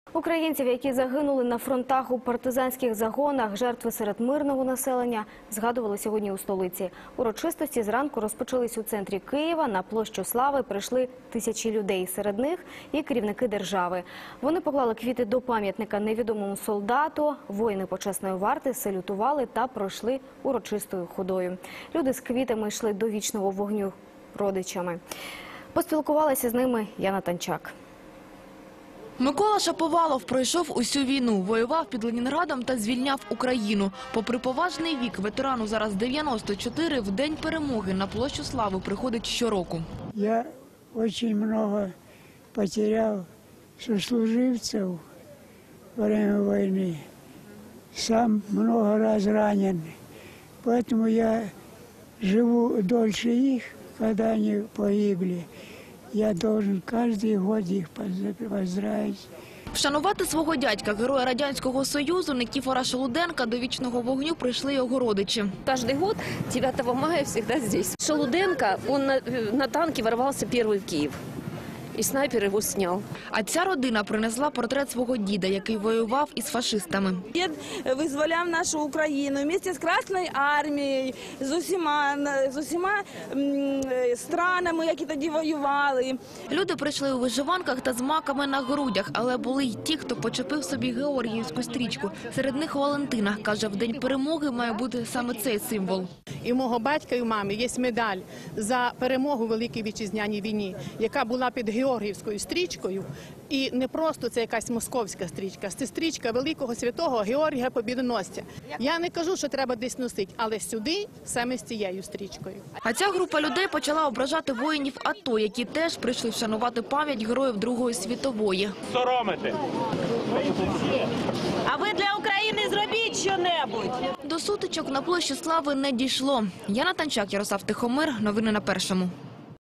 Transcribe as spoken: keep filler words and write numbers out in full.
Українців, які загинули на фронтах у партизанських загонах, жертви серед мирного населення, згадували сьогодні у столиці. Урочистості зранку розпочались у центрі Києва. На площу Слави прийшли тисячі людей, серед них і керівники держави. Вони поклали квіти до пам'ятника невідомому солдату, воїни почесної варти салютували та пройшли урочистою ходою. Люди з квітами йшли до вічного вогню родичами. Поспілкувалася з ними Яна Танчак. Микола Шаповалов пройшов усю війну, воював під Ленінградом та звільняв Україну. Попри поважний вік, ветерану зараз дев'яносто чотири, в День перемоги на площу Слави приходить щороку. Я дуже багато втратив сослуживців во время війни. Сам багато разів ранений. Тому я живу дольше їх, коли вони погибли. Я должен кожен год їх поздравити. Вшанувати свого дядька, героя Радянського Союзу Никифора Шелуденка, до вічного вогню прийшли його родичі. Каждый год девятого мая всегда здесь. Шелуденко, он на, на танке ворвался первый в Киев. І снайпер його зняв. А ця родина принесла портрет свого діда, який воював із фашистами. Дід визволяв нашу Україну вместе з Красною армією, з усіма, з усіма странами, які тоді воювали. Люди прийшли у вишиванках та з маками на грудях, але були й ті, хто почепив собі георгіївську стрічку. Серед них Валентина. Каже, в День перемоги має бути саме цей символ. І в мого батька і в мами є медаль за перемогу у Великій Вітчизняній війні, яка була під георгіївською стрічкою. І не просто це якась московська стрічка, це стрічка великого святого Георгія Побєдоносця. Я не кажу, що треба десь носити, але сюди саме з цією стрічкою. А ця група людей почала ображати воїнів АТО, які теж прийшли вшанувати пам'ять героїв Другої світової. Соромити. А ви для України зробіть що-небудь. До сутичок на площі Слави не дійшло. Яна Танчак, Ярослав Тихомир. Новини на Першому.